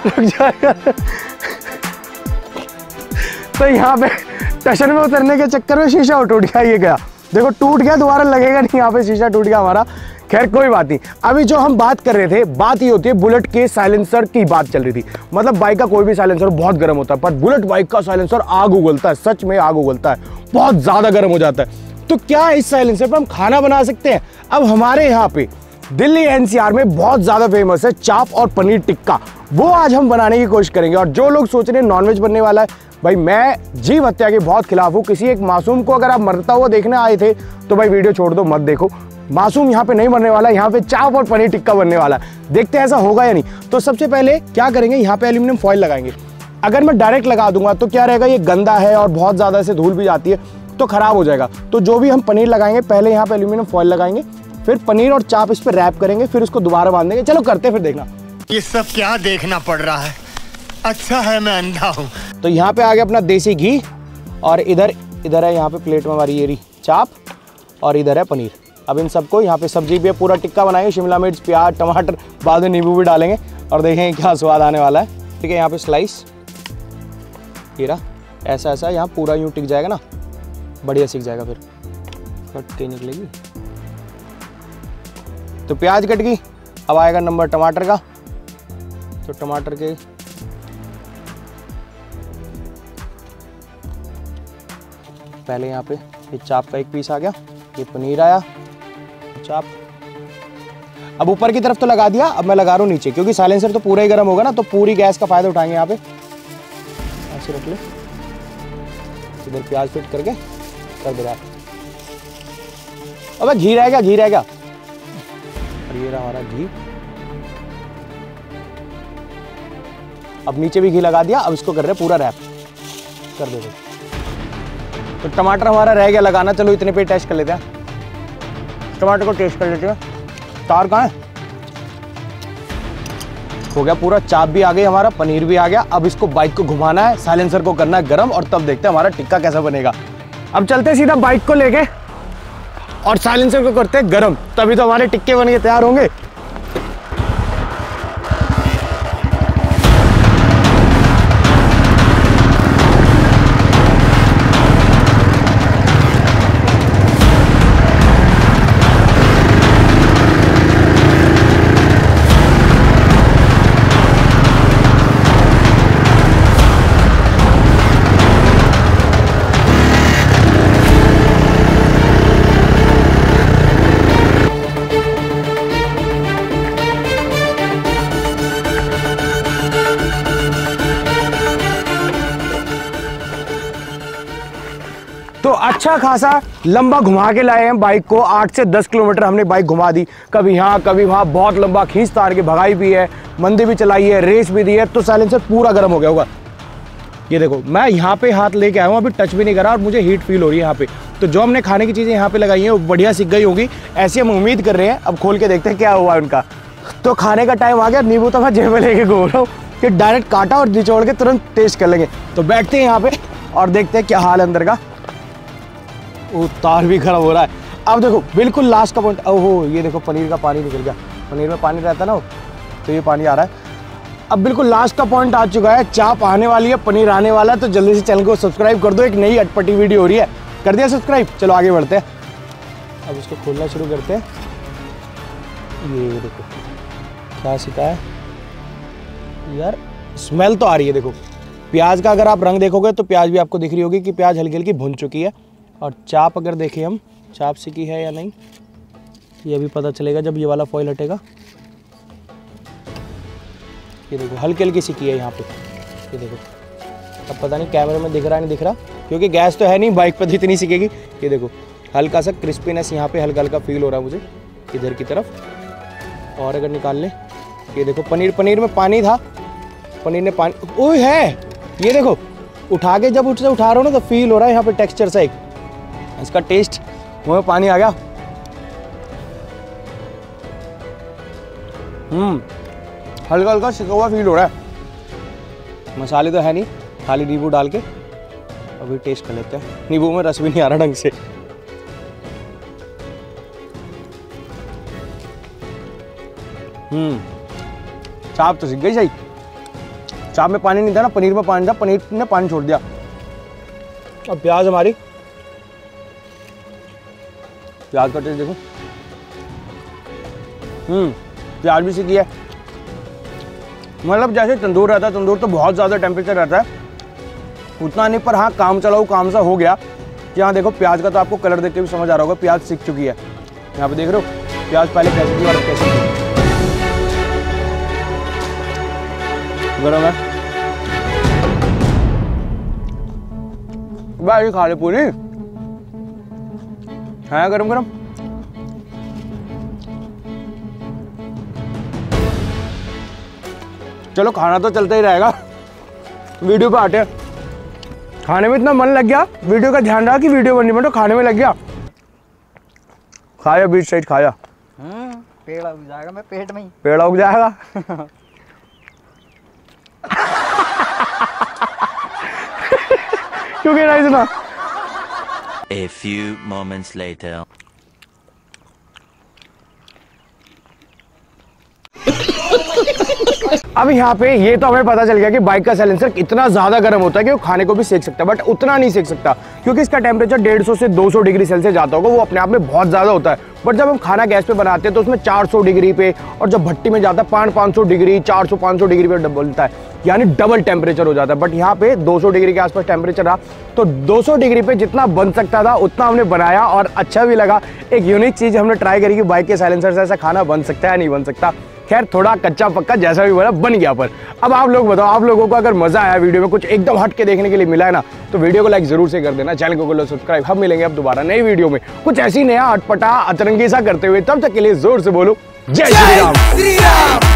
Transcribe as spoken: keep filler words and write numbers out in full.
रुक जाएगा। तो यहाँ पे टशन में उतरने के चक्कर में शीशा टूट गया। ये क्या देखो, टूट गया, दोबारा लगेगा नहीं, यहाँ पे शीशा टूट गया हमारा। खैर कोई बात नहीं। अभी जो हम बात कर रहे थे, बात ये होती है बुलेट के साइलेंसर की बात चल रही थी। मतलब बाइक का कोई भी साइलेंसर बहुत गर्म होता है, पर बुलेट बाइक का साइलेंसर आग उगलता है, सच में आग उगलता है, बहुत ज्यादा गर्म हो जाता है। तो क्या इस साइलेंसर पर हम खाना बना सकते हैं? अब हमारे यहाँ पे दिल्ली एनसीआर में बहुत ज्यादा फेमस है चाप और पनीर टिक्का, वो आज हम बनाने की कोशिश करेंगे। और जो लोग सोच रहे हैं नॉनवेज बनने वाला है, भाई मैं जीव हत्या के बहुत खिलाफ हूँ। किसी एक मासूम को अगर आप मरता हुआ देखने आए थे तो भाई वीडियो छोड़ दो, मत देखो। मासूम यहाँ पे नहीं मरने वाला, यहाँ पे चाप और पनीर टिक्का बनने वाला है। देखते हैं ऐसा होगा या नहीं। तो सबसे पहले क्या करेंगे, यहाँ पे एल्यूमिनियम फॉइल लगाएंगे। अगर मैं डायरेक्ट लगा दूंगा तो क्या रहेगा, ये गंदा है और बहुत ज्यादा से धूल भी जाती है तो खराब हो जाएगा। तो जो भी हम पनीर लगाएंगे, पहले यहाँ पे एल्यूमिनियम फॉइल लगाएंगे, फिर पनीर और चाप इस पर रैप करेंगे, फिर उसको दोबारा बांध देंगे। चलो करते फिर देखना। ये सब क्या देखना पड़ रहा है, अच्छा है मैं अंधा हूँ। तो यहाँ पे आ गया अपना देसी घी, और इधर इधर है यहाँ पे प्लेट में हमारी ये चाप, और इधर है पनीर। अब इन सबको यहाँ पे सब्जी भी पूरा टिक्का बनाएंगे, शिमला मिर्च, प्याज, टमाटर, बाद में नींबू भी डालेंगे और देखेंगे क्या स्वाद आने वाला है। ठीक है, यहाँ पे स्लाइस हीरा ऐसा ऐसा यहाँ पूरा यूँ टिक जाएगा ना, बढ़िया सीख जाएगा। फिर कट के निकलेगी। तो प्याज कट गई, अब आएगा नंबर टमाटर का। तो टमाटर के पहले यहाँ पे ये चाप का एक पीस आ गया, ये पनीर आया, चाप। अब ऊपर की तरफ तो लगा दिया, अब मैं लगा रहा हूँ नीचे, क्योंकि साइलेंसर तो पूरा ही गर्म होगा ना, तो पूरी गैस का फायदा उठाएंगे। यहाँ पे ऐसे रख ले, इधर प्याज फिट करके कर दे रहा। अबे घी रहेगा, घी रहेगा, और ये रहा हमारा घी। अब नीचे भी घी लगा दिया, अब इसको कर रहे पूरा रैप कर दे। तो टमाटर हमारा रह गया लगाना, चलो इतने पे टेस्ट कर लेते हैं। टमाटर को टेस्ट कर लेते हैं। तार कहाँ है? हो गया पूरा, चाप भी आ गई हमारा, पनीर भी आ गया। अब इसको बाइक को घुमाना है, साइलेंसर को करना है गरम, और तब देखते हैं हमारा टिक्का कैसा बनेगा। अब चलते हैं सीधा बाइक को लेके और साइलेंसर को करते हैं गरम, तभी तो हमारे टिक्के बन के तैयार होंगे। तो अच्छा खासा लंबा घुमा के लाए हैं बाइक को, आठ से दस किलोमीटर हमने बाइक घुमा दी, कभी यहाँ कभी वहाँ, बहुत लंबा खींच तार के भगाई भी है, मंदी भी चलाई है, रेस भी दी है। तो साइलेंसर पूरा गर्म हो गया होगा। ये देखो मैं यहाँ पे हाथ लेके आया हूँ, अभी टच भी नहीं करा और मुझे हीट फील हो रही है यहाँ पे। तो जो हमने खाने की चीज़ें यहाँ पे लगाई हैं वो बढ़िया सीख गई होगी, ऐसी हम उम्मीद कर रहे हैं। अब खोल के देखते हैं क्या हुआ उनका। तो खाने का टाइम आ गया, नींबू तो मैं जेब में लेके घूम रहा हूँ कि डायरेक्ट काटा और निचोड़ के तुरंत टेस्ट कर लेंगे। तो बैठते हैं यहाँ पे और देखते हैं क्या हाल है अंदर का। वो तार भी खराब हो रहा है। अब देखो बिल्कुल लास्ट का पॉइंट, ओहो ये देखो पनीर का पानी निकल गया, पनीर में पानी रहता ना, तो ये पानी आ रहा है। अब बिल्कुल लास्ट का पॉइंट आ चुका है, चाप आने वाली है, पनीर आने वाला है। तो जल्दी से चैनल को सब्सक्राइब कर दो, एक नई अटपटी वीडियो हो रही है। कर दिया सब्सक्राइब, चलो आगे बढ़ते हैं। अब इसको खोलना शुरू करते हैं। ये देखो क्या सीखा है यार, स्मेल तो आ रही है। देखो प्याज का अगर आप रंग देखोगे तो प्याज भी आपको दिख रही होगी कि प्याज हल्की हल्की भुन चुकी है। और चाप अगर देखें हम, चाप सीखी है या नहीं ये भी पता चलेगा जब ये वाला फॉइल हटेगा। ये देखो हल्की हल्की सीखी है यहाँ पे, ये देखो। अब पता नहीं कैमरे में दिख रहा नहीं दिख रहा, क्योंकि गैस तो है नहीं, बाइक पर जितनी सीखेगी। ये देखो हल्का सा क्रिस्पीनेस यहाँ पे हल्का हल्का फील हो रहा है मुझे इधर की तरफ। और अगर निकाल लें, ये देखो पनीर पनीर में पानी था, पनीर ने पानी, ओह है ये देखो, उठा के जब उससे उठा रहा हूँ ना तो फील हो रहा है यहाँ पे टेक्सचर सा, एक इसका टेस्ट, मुँह में पानी आ गया। हम्म हल्का हल्का सिका हुआ फील हो रहा है। मसाले तो है नहीं, खाली नींबू डाल के अभी टेस्ट कर लेते हैं। नींबू में रस भी नहीं आ रहा ढंग से। हम्म चाप तो सीख गई सही, चाप में पानी नहीं था ना, पनीर में पानी था, पनीर ने पानी छोड़ दिया। अब प्याज हमारी, प्याज का टेस्ट देखो। हम्म प्याज भी सीखी है, मतलब जैसे तंदूर रहता है, तंदूर तो बहुत ज़्यादा टेम्परेचर रहता है, उतना नहीं, पर हाँ काम चलाओ काम सा हो गया। यहाँ देखो प्याज का तो आपको कलर देख के भी समझ आ रहा होगा, प्याज सीख चुकी है। यहाँ पे देख रहे हो प्याज पहले कैसे थी और कैसे थी। गरम है भाई, खा ले पूरी है गरम गरम। चलो खाना तो चलता ही रहेगा, वीडियो पे आते हैं। खाने में इतना मन लग गया, वीडियो का ध्यान रहा कि वीडियो बननी में, तो खाने में लग गया। खाया बीच साइड खाया, पेड़ उग जाएगा मैं पेट में ही, पेड़ उग जाएगा। क्यों कह रहा है इतना? A few moments later. अब यहाँ पे ये तो हमें पता चल गया कि बाइक का साइलेंसर इतना ज्यादा गर्म होता है कि वो खाने को भी सेक सकता है, बट उतना नहीं सेक सकता क्योंकि इसका टेम्परेचर डेढ़ सौ से दो सौ डिग्री सेल्सियस जाता होगा, वो अपने आप में बहुत ज्यादा होता है। बट जब हम खाना गैस पे बनाते हैं तो उसमें चार सौ डिग्री पे, और जब भट्टी में जाता है पाँच पाँच सौ डिग्री, चार सौ पाँच सौ डिग्री पे डबलता है, यानी डबल टेम्परेचर हो जाता है। बट यहाँ पे दो सौ डिग्री के आसपास टेम्परेचर रहा, तो दो सौ डिग्री पे जितना बन सकता था उतना हमने बनाया और अच्छा भी लगा। एक यूनिक चीज हमने ट्राई करी कि बाइक के साइलेंसर से ऐसा खाना बन सकता है या नहीं बन सकता। खैर थोड़ा कच्चा पक्का जैसा भी बना बन गया। पर अब आप लोग बताओ, आप लोगों को अगर मजा आया, वीडियो में कुछ एकदम हट के देखने के लिए मिला है ना, तो वीडियो को लाइक जरूर से कर देना, चैनल को कर लो सब्सक्राइब। हम मिलेंगे अब दोबारा नई वीडियो में कुछ ऐसी नया अटपटा अतरंगी सा करते हुए, तब तक के लिए जोर से बोलो जय श्री राम।